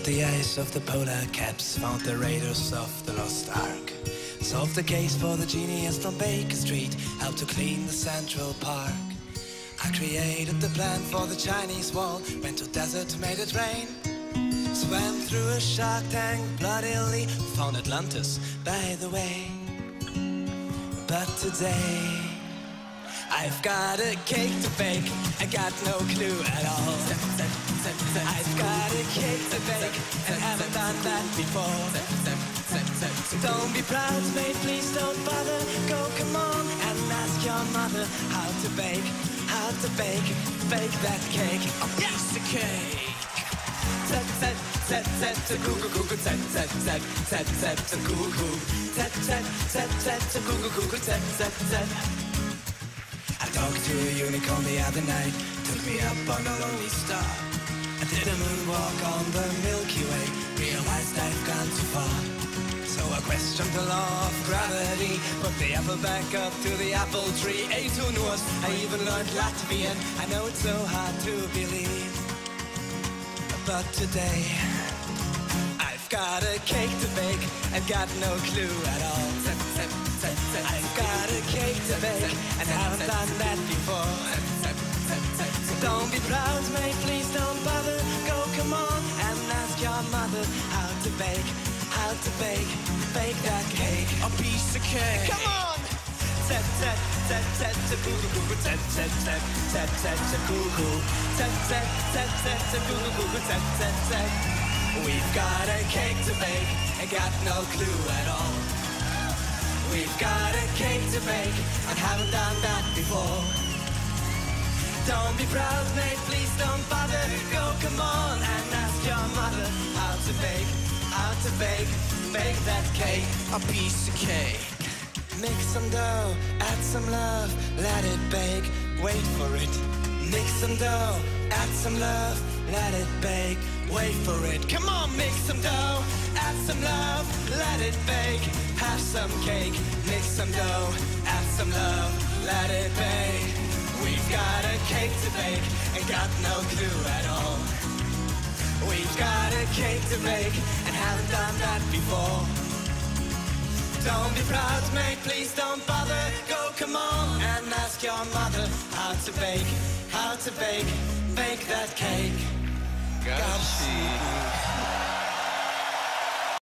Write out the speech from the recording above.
the ice of the polar caps, found the raiders of the lost ark. Solved the case for the genius from Baker Street, helped to clean the Central Park. I created the plan for the Chinese wall, went to desert, made it rain. Swam through a shark tank bloodily, found Atlantis by the way. But today I've got a cake to bake, I got no clue at all. I've got a cake to bake, and haven't done that before. Don't be proud, mate, please don't bother. Go, come on, and ask your mother how to bake that cake. A piece of cake. Set, set, set, set, to cuckoo, cuckoo, set, set, set, set, set, to cuckoo. Set, set, set, set, to cuckoo, cuckoo, set, set, set. I talked to a unicorn the other night, took me up on a lonely star. I did a moonwalk on the Milky Way, realized I've gone too far. So I questioned the law of gravity, put the apple back up to the apple tree. Ate two Norse, I even learned Latvian. I know it's so hard to believe, but today I've got a cake to bake, I've got no clue at all. I've got a cake to bake, and haven't done that before. Don't be proud, mate, please don't bother. Go, come on, and ask your mother how to bake that cake. A piece of cake. Come on! Set, set, set, set, to cuckoo, cuckoo, set, set, set, set, set, to cuckoo. Set, set, set, set, to cuckoo, cuckoo, set, set, set. We've got a cake to bake, and got no clue at all. We've got a cake to bake, and haven't done that before. Don't be proud, mate, please don't bother. Go, come on, and ask your mother how to bake that cake. A piece of cake. Mix some dough, add some love, let it bake, wait for it. Mix some dough, add some love, let it bake, wait for it. Come on, mix some dough, add some love, let it bake. Have some cake, mix some dough, add some love, let it bake. We've got a cake to bake, and got no clue at all. We've got a cake to bake, and haven't done that before. Don't be proud, mate, please don't bother. Go, come on, and ask your mother how to bake that cake. Garci.